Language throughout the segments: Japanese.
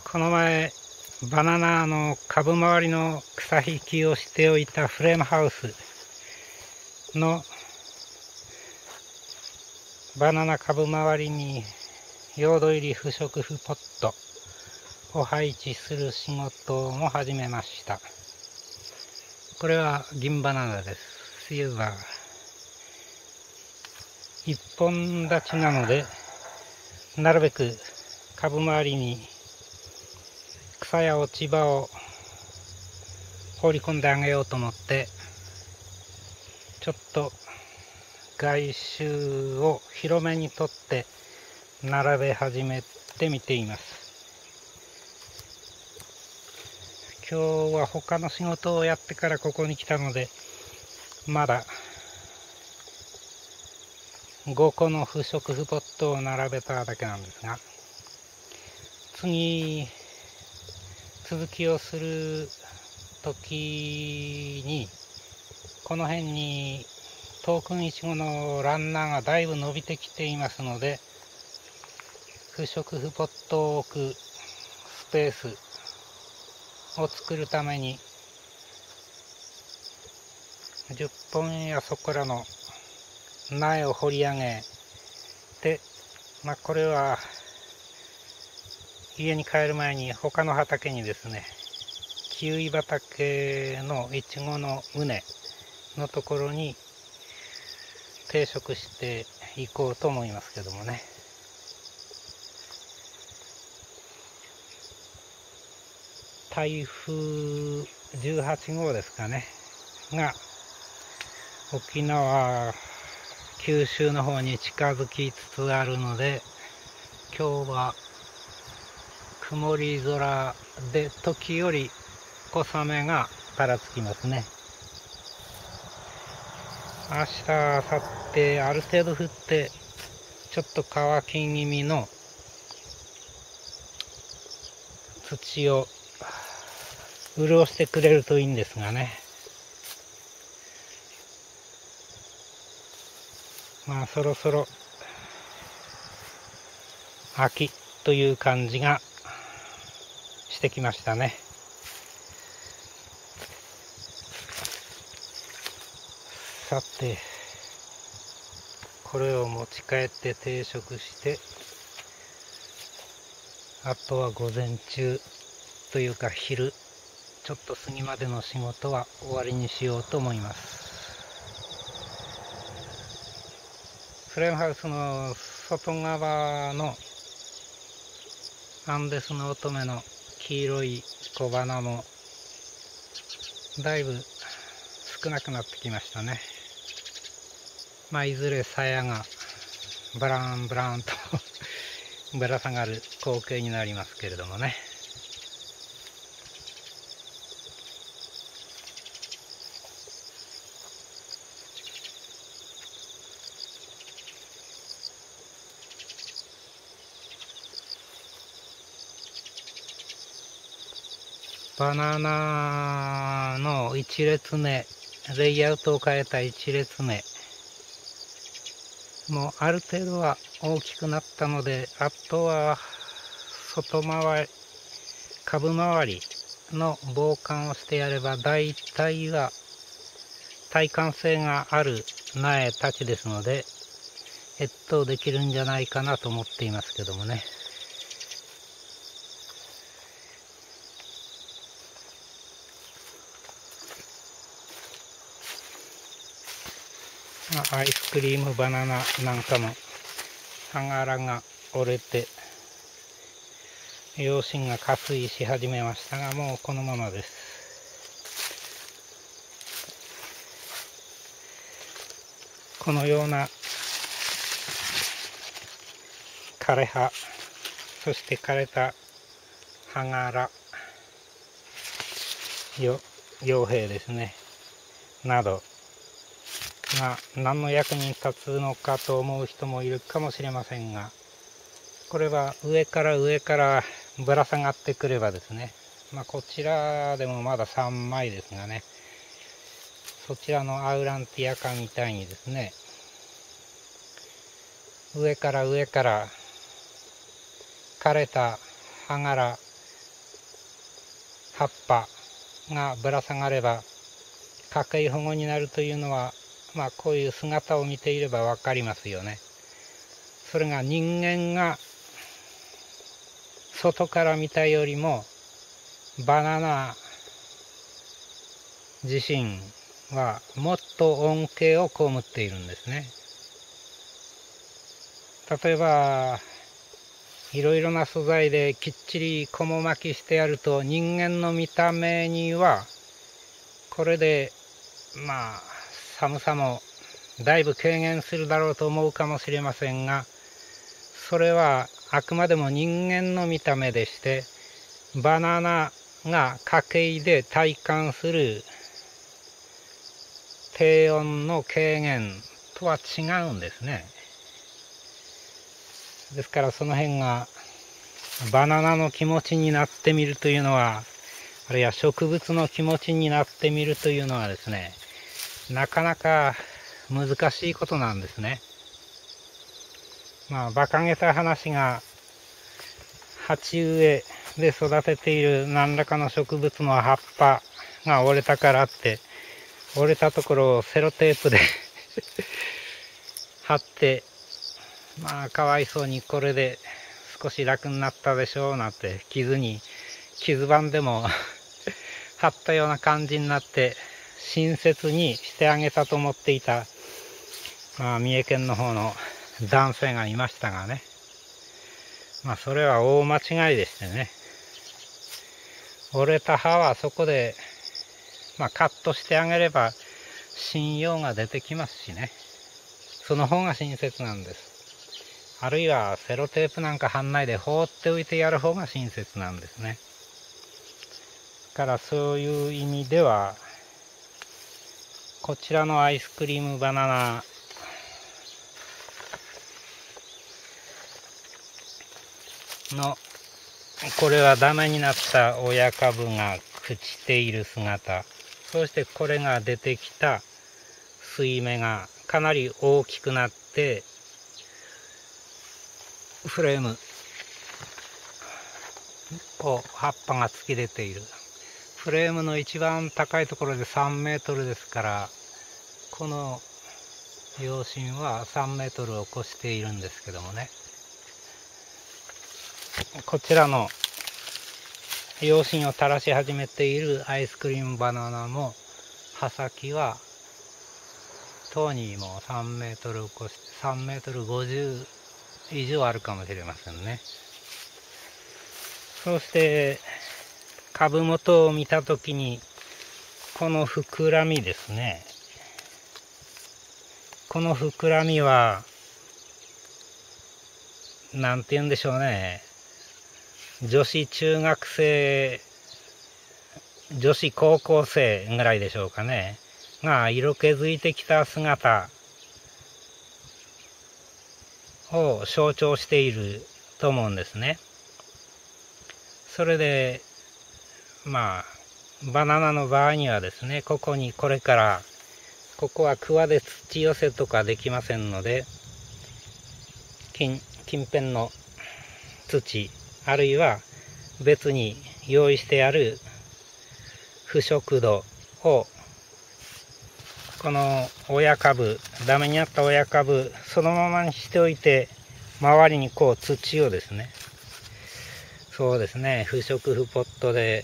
この前バナナの株周りの草引きをしておいたフレームハウスのバナナ株周りに用土入り不織布ポットを配置する仕事も始めました。これは銀バナナです。冬は一本立ちなので、なるべく株周りに草や落ち葉を放り込んであげようと思って、ちょっと外周を広めにとって並べ始めてみています。今日は他の仕事をやってからここに来たので、まだ5個の不織布ポットを並べただけなんですが、次続きをする時にこの辺にトークンイチゴのランナーがだいぶ伸びてきていますので、不織布ポットを置くスペースを作るために10本やそこらの苗を掘り上げて、これは家に帰る前に他の畑にですね、キウイ畑のイチゴの畝のところに定食していこうと思いますけどもね。台風18号ですかねが沖縄、九州の方に近づきつつあるので、今日は曇り空で時折小雨がぱらつきますね。明日、明後日ある程度降ってちょっと乾き気味の土を潤してくれるといいんですがね。そろそろ秋という感じがしてきましたね。さて、これを持ち帰って定食して、あとは午前中というか昼ちょっと過ぎまでの仕事は終わりにしようと思います。フレームハウスの外側のアンデスの乙女の黄色い小花もだいぶ少なくなってきましたね。いずれ鞘がブランブランとぶら下がる光景になりますけれどもね。バナナの1列目、レイアウトを変えた1列目もうある程度は大きくなったので、あとは外回り、株回りの防寒をしてやれば大体は耐寒性がある苗たちですので、越冬できるんじゃないかなと思っていますけどもね。アイスクリームバナナなんかも葉柄が折れて葉身が下垂し始めましたが、もうこのままです。このような枯れ葉、そして枯れた葉柄、葉柄ですねなどが何の役に立つのかと思う人もいるかもしれませんが、これは上からぶら下がってくればですね、こちらでもまだ3枚ですがね、そちらのアウランティアカみたいにですね、上から枯れた葉柄葉っぱがぶら下がれば家計保護になるというのは、こういう姿を見ていればわかりますよね。それが人間が外から見たよりもバナナ自身はもっと恩恵を被っているんですね。例えばいろいろな素材できっちりこも巻きしてやると、人間の見た目にはこれで寒さもだいぶ軽減するだろうと思うかもしれませんが、それはあくまでも人間の見た目でして、バナナが家計で体感する低温の軽減とは違うんですね。ですからその辺がバナナの気持ちになってみるというのは、あるいは植物の気持ちになってみるというのはですね、なかなか難しいことなんですね。馬鹿げた話が、鉢植えで育てている何らかの植物の葉っぱが折れたからって、折れたところをセロテープで貼って、かわいそうにこれで少し楽になったでしょうなんて、傷版でも貼ったような感じになって親切にしてあげたと思っていた、三重県の方の男性がいましたがね、それは大間違いでしてね、折れた葉はそこでカットしてあげれば芯葉が出てきますしね、その方が親切なんです。あるいはセロテープなんか貼んないで放っておいてやる方が親切なんですね。だからそういう意味では、こちらのアイスクリームバナナの、これはダメになった親株が朽ちている姿、そしてこれが出てきた水芽がかなり大きくなってフレームを葉っぱが突き出ている。フレームの一番高いところで3メートルですから、この葉身は3メートルを超しているんですけどもね、こちらの葉身を垂らし始めているアイスクリームバナナも葉先はとうにも3メートルを超して3メートル50以上あるかもしれませんね。そして株元を見たときに、この膨らみですね、この膨らみはなんて言うんでしょうね、女子中学生、女子高校生ぐらいでしょうかね、が色気づいてきた姿を象徴していると思うんですね。それでバナナの場合にはですね、ここにこれからここは桑で土寄せとかできませんので、近辺の土、あるいは別に用意してある腐食土を、この親株、ダメになった親株そのままにしておいて、周りにこう土をですね、そうですね、不織布ポットで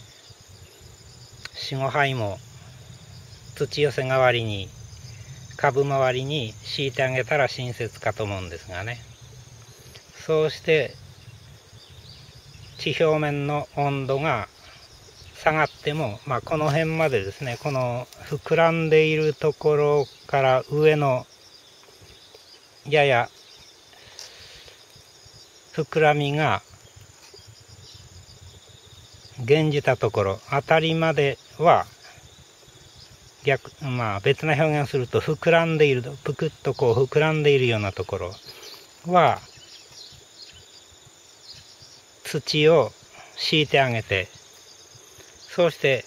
4,5 杯も土寄せ代わりに株周りに敷いてあげたら親切かと思うんですがね。そうして地表面の温度が下がっても、この辺までですね、この膨らんでいるところから上のやや膨らみが減じたところあたりまでは別な表現をすると、膨らんでいる、ぷくっとこう膨らんでいるようなところは土を敷いてあげて、そうして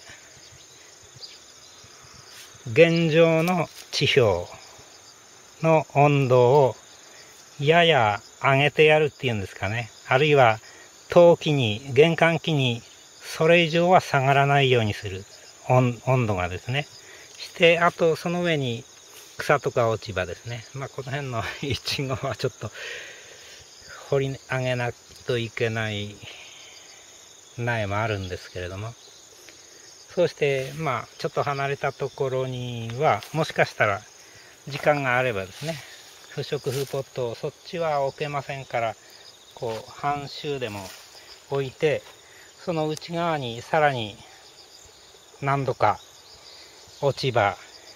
現状の地表の温度をやや上げてやるっていうんですかね、あるいは陶器に、玄関器にそれ以上は下がらないようにする。温度がですね。して、あとその上に草とか落ち葉ですね。この辺のイチゴはちょっと掘り上げないといけない苗もあるんですけれども。そうして、ちょっと離れたところには、もしかしたら時間があればですね、不織布ポットをそっちは置けませんから、半周でも置いて、その内側にさらに何度か落ち葉、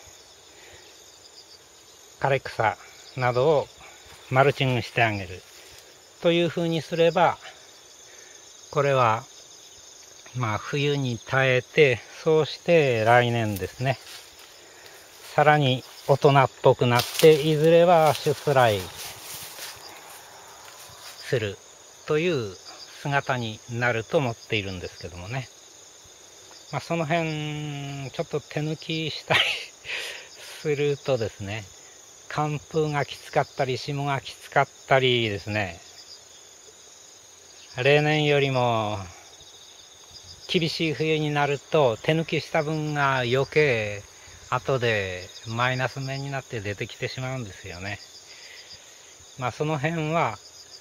枯れ草などをマルチングしてあげるというふうにすれば、これは冬に耐えて、そうして来年ですね、さらに大人っぽくなって、いずれは出来するという姿になると思っているんですけどもね。その辺ちょっと手抜きしたりするとですね、寒風がきつかったり霜がきつかったりですね、例年よりも厳しい冬になると手抜きした分が余計後でマイナス面になって出てきてしまうんですよね。その辺は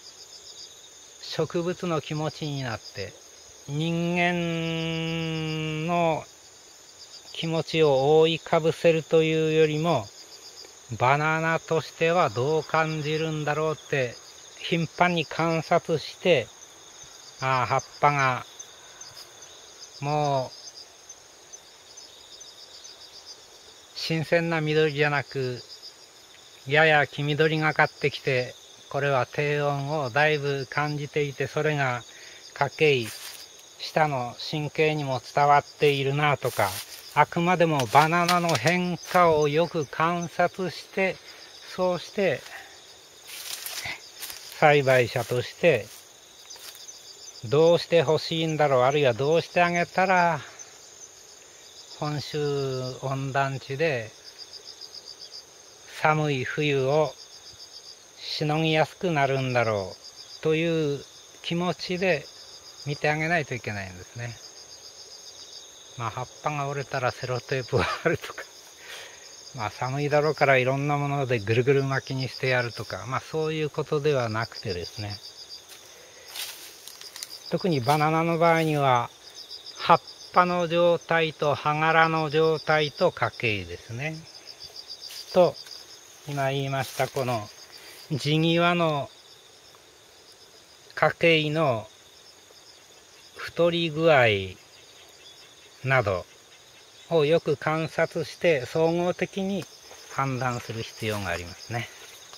植物の気持ちになって、人間の気持ちを覆いかぶせるというよりも、バナナとしてはどう感じるんだろうって頻繁に観察して、葉っぱがもう新鮮な緑じゃなく、やや黄緑がかってきて、これは低温をだいぶ感じていて、それが家計舌の神経にも伝わっているなとか、あくまでもバナナの変化をよく観察して、そうして栽培者としてどうして欲しいんだろう、あるいはどうしてあげたら本州温暖地で寒い冬をしのぎやすくなるんだろうという気持ちで見てあげないといけないんですね。葉っぱが折れたらセロテープを貼るとか、寒いだろうからいろんなものでぐるぐる巻きにしてやるとか、そういうことではなくてですね、特にバナナの場合には葉っぱの状態と葉柄の状態と家系ですね。と今言いましたこの地際の家系の太り具合などをよく観察して総合的に判断する必要がありますね。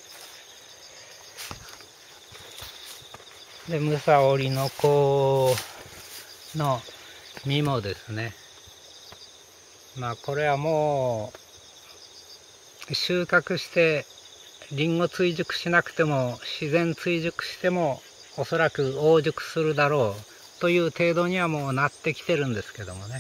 で、ムサオリの子の実もですね、これはもう収穫してリンゴ追熟しなくても自然追熟してもおそらく黄熟するだろうという程度にはもうなってきてるんですけどもね、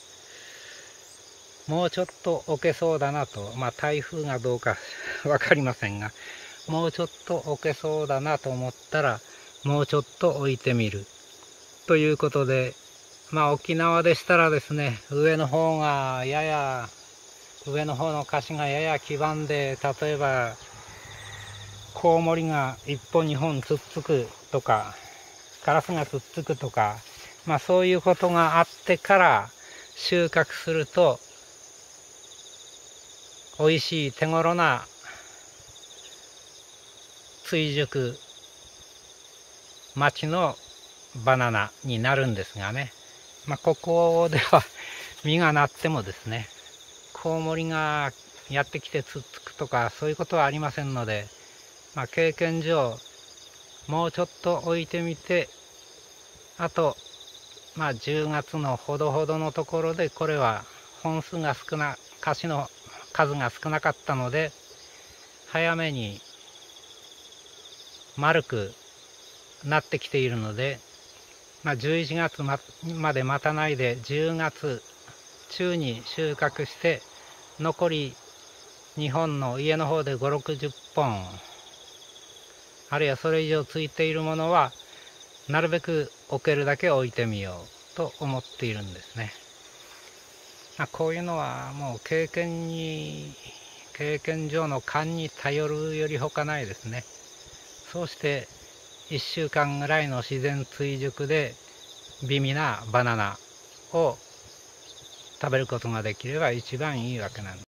もうちょっと置けそうだなと、台風がどうかわかりませんが、もうちょっと置けそうだなと思ったらもうちょっと置いてみるということで、沖縄でしたらですね、上の方のカシがやや黄ばんで、例えばコウモリが1本2本つっつくとか、カラスがつっつくとか、そういうことがあってから収穫すると美味しい手頃な追熟町のバナナになるんですがね、ここでは実がなってもですね、コウモリがやってきてつっつくとかそういうことはありませんので、経験上もうちょっと置いてみて、あと10月のほどほどのところで、これは本数がカシの数が少なかったので早めに丸くなってきているので、11月まで待たないで10月中に収穫して、残り2本の家の方で5、60本、あるいはそれ以上ついているものはなるべく置けるだけ置いてみよと思っているんですね。こういうのはもう経験上の勘に頼るよりほかないですね。そうして1週間ぐらいの自然追熟で美味なバナナを食べることができれば一番いいわけなんです。